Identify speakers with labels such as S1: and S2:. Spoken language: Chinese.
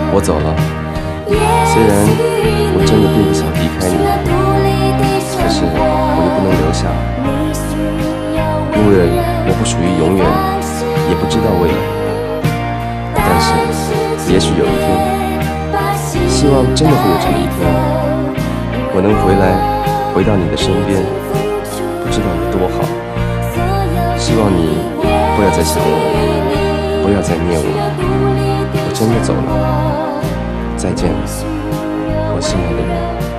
S1: 我走了，虽然我真的并不想离开你，可是我又不能留下，因为我不属于永远，也不知道未来。但是，也许有一天，希望真的会有这么一天，我能回来，回到你的身边，不知道有多好。希望你不要再想我，不要再念我，我真的走了，再见了，我心爱的人。